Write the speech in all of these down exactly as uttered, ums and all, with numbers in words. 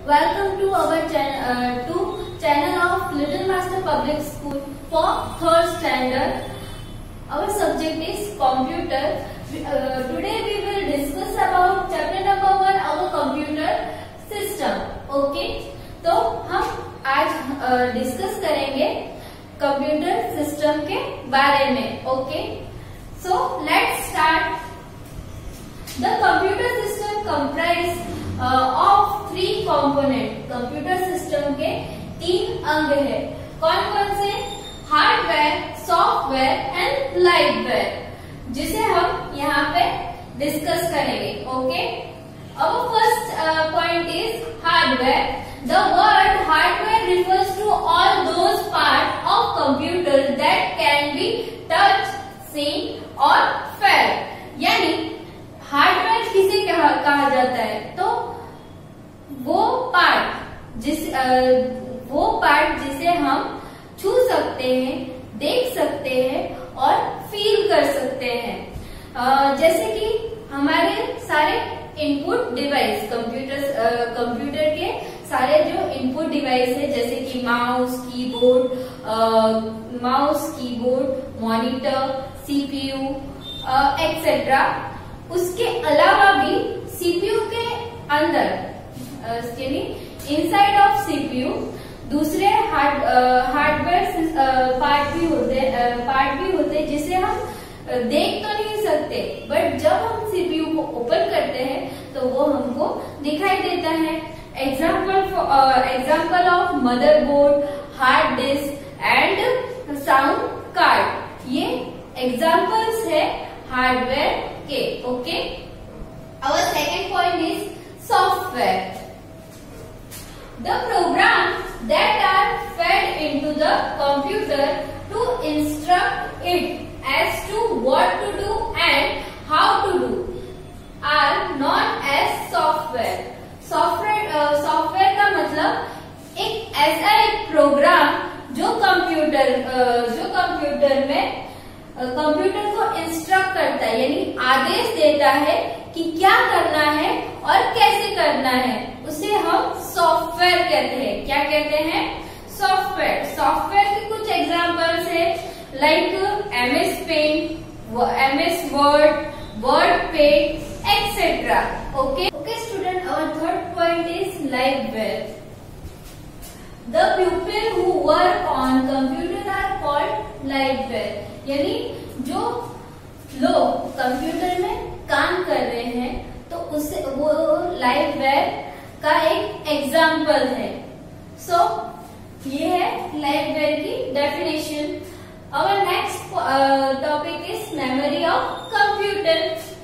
Welcome to our channel, uh, to channel of Little Master Public School for third standard. Our subject is computer. Uh, today we will discuss about chapter number one, our computer system. Okay, तो हम आज discuss करेंगे computer system के बारे में. Okay, so let's start. The computer system comprise of three component. Computer system के तीन अंग है. कौन कौन से? हार्डवेयर, सॉफ्टवेयर एंड लाइटवेयर, जिसे हम यहाँ पे डिस्कस करेंगे. Okay, our first uh, point is hardware. The word hardware refers to all those parts of computer that can be touched, seen or felt. यानी हार्डवेयर किसे कहा, कहा जाता है? तो वो पार्ट जिस आ, वो पार्ट जिसे हम छू सकते हैं, देख सकते हैं और फील कर सकते हैं. आ, जैसे कि हमारे सारे इनपुट डिवाइस, कंप्यूटर कंप्यूटर के सारे जो इनपुट डिवाइस है, जैसे कि mouse, keyboard, mouse, keyboard, monitor, CPU etcetera. उसके अलावा भी सीपीयू के अंदर यानी इनसाइड ऑफ सीपीयू दूसरे हार्ड हार्डवेयर पार्ट भी होते पार्ट भी होते जिसे हम देख तो नहीं सकते, बट जब हम सीपीयू को ओपन करते हैं तो वो हमको दिखाई देता है. Example example of motherboard, hard disk and sound card. ये एग्जाम्पल्स है हार्डवेयर के. Okay, our second point is software. The program that are fed into the computer to instruct it as to what to do and how to do are known as software. Software software का मतलब एक ऐसा एक programme जो computer जो computer में computer को instruct करता है, यानी आदेश देता है कि क्या करना है और कैसे करना है. उसे हम सॉफ्टवेयर कहते हैं. क्या कहते हैं? सॉफ्टवेयर. सॉफ्टवेयर के कुछ एग्जांपल्स है, like MS Paint, MS Word, Word Paint etcetera. Okay okay student, our third point is lightware. The people who work on computer are called lightware. यानी जो लोग कंप्यूटर में काम कर रहे हैं तो उससे वो लाइटवेयर का एक एग्जाम्पल है. सो so, ये है लाइटवेयर की definition. Our next topic is memory of computer.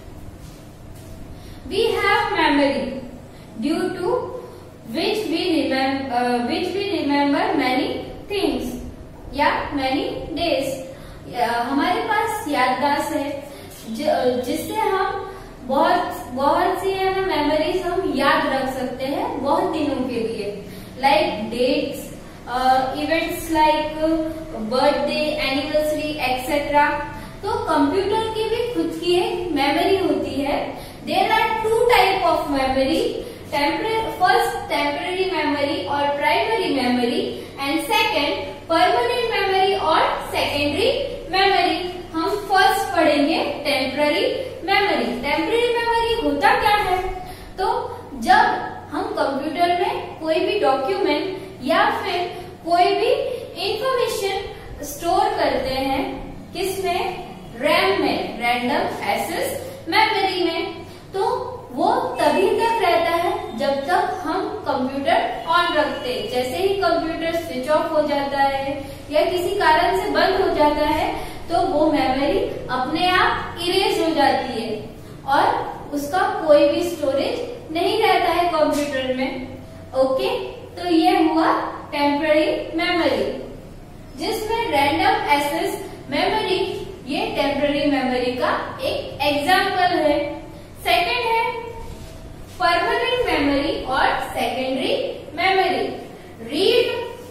We have memory due to which we remember which we remember many things या मेनी डेज. हमारे पास याददाश्त है जिससे हम बहुत बहुत सी है ना मेमोरीज हम याद रख सकते हैं बहुत दिनों के लिए, like dates, events like birthday, anniversary etcetera. तो कंप्यूटर की भी खुद की एक मेमोरी होती है. There are two type of memory. First temporary memory और primary memory and second permanent memory और सेकेंडरी मेमोरी. हम फर्स्ट पढ़ेंगे टेम्पररी मेमोरी. टेम्पररी मेमोरी होता क्या है? तो जब हम कंप्यूटर में कोई भी डॉक्यूमेंट या फिर कोई भी इंफॉर्मेशन स्टोर करते हैं, किसमें? रैम में, रैंडम एक्सेस मेमोरी में. तो वो तभी तक रहता है जब तक हम कंप्यूटर ऑन रखते. जैसे ही कंप्यूटर स्विच ऑफ हो जाता है या किसी कारण से बंद हो जाता है तो वो मेमोरी अपने आप इरेज हो जाती है और उसका कोई भी स्टोरेज नहीं रहता है कंप्यूटर में. ओके, तो ये हुआ टेम्पररी मेमोरी, जिसमें रैंडम एक्सेस मेमोरी ये टेम्पररी मेमोरी का एक एग्जाम्पल है. सेकेंड है परमानेंट मेमोरी और सेकेंडरी मेमोरी. रीड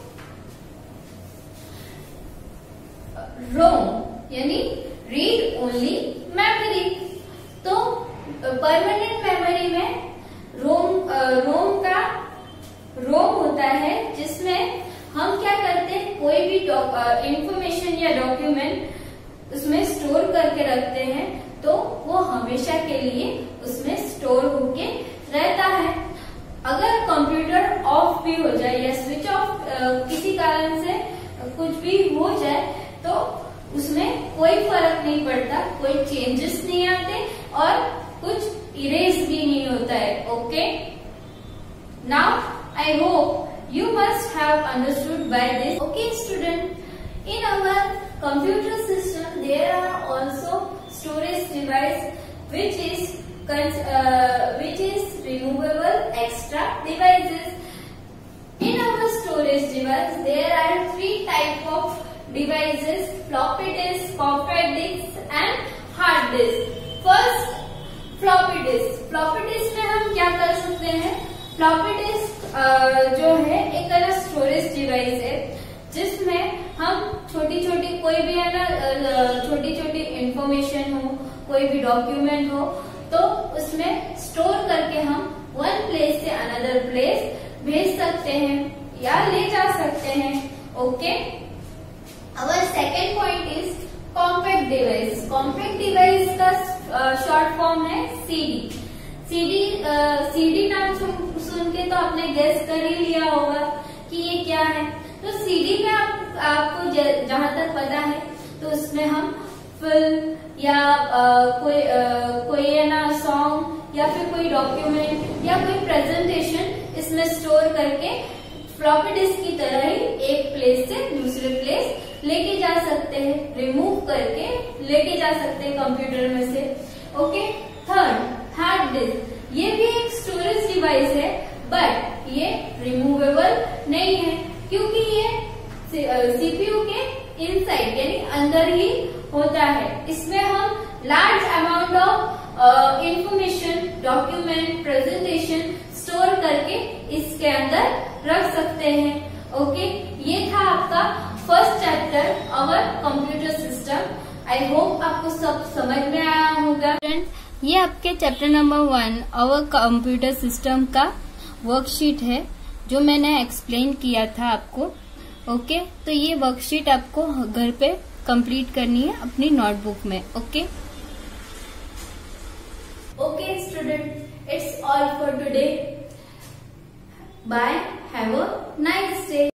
रोम यानी रीड ओनली मेमोरी. तो परमानेंट मेमोरी में रोम रोम का इंफॉर्मेशन या डॉक्यूमेंट उसमें स्टोर करके रखते हैं तो वो हमेशा के लिए उसमें स्टोर होके रहता है। अगर कंप्यूटर ऑफ भी हो जाए या स्विच ऑफ किसी कारण से कुछ भी हो जाए तो उसमें कोई फर्क नहीं पड़ता, कोई चेंजेस नहीं आते और कुछ इरेज भी नहीं होता है। Okay, now I hope you must have understood by this. Okay student, in our computer system there are also storage device which is uh, which is removable extra devices. In our storage device there are three type of devices: floppy disk, compact disk and hard disk. First, floppy disk. Floppy disk में हम क्या कर सकते हैं? floppy disk uh, जो है एक तरह स्टोरेज डिवाइस है जिसमें हम छोटी छोटी कोई भी है ना छोटी छोटी इंफॉर्मेशन हो, कोई भी डॉक्यूमेंट हो तो उसमें स्टोर करके हम वन प्लेस से अनदर प्लेस भेज सकते हैं या ले जा सकते हैं। Okay, our second point is compact device. Compact device का शॉर्ट फॉर्म है सीडी। सीडी सीडी नाम सुन, सुन के तो आपने गेस कर ही लिया होगा कि ये क्या है। तो सीडी में आप, आपको जहां तक पता है तो उसमें हम फिल्म या आ, कोई आ, कोई है ना सॉन्ग या फिर कोई डॉक्यूमेंट या कोई प्रेजेंटेशन इसमें स्टोर करके फ्लॉपी डिस्क की तरह ही एक प्लेस से दूसरे प्लेस लेके जा सकते हैं, रिमूव करके लेके जा सकते हैं कंप्यूटर में से। Okay, third, hard disk. ये भी एक स्टोरेज डिवाइस है बट ये रिमूवेबल नहीं है क्योंकि ये सीपीयू के इनसाइड यानी अंदर ही होता है। इसमें हम large amount of information, document, presentation store करके इसके अंदर रख सकते हैं। ओके, ये था आपका first chapter our computer system. I hope आपको सब समझ में आया होगा। ये आपके chapter number one our computer system का वर्कशीट है जो मैंने एक्सप्लेन किया था आपको। ओके, तो ये वर्कशीट आपको घर पे कंप्लीट करनी है अपनी नोटबुक में। Okay okay student, it's all for today. Bye, have a nice day.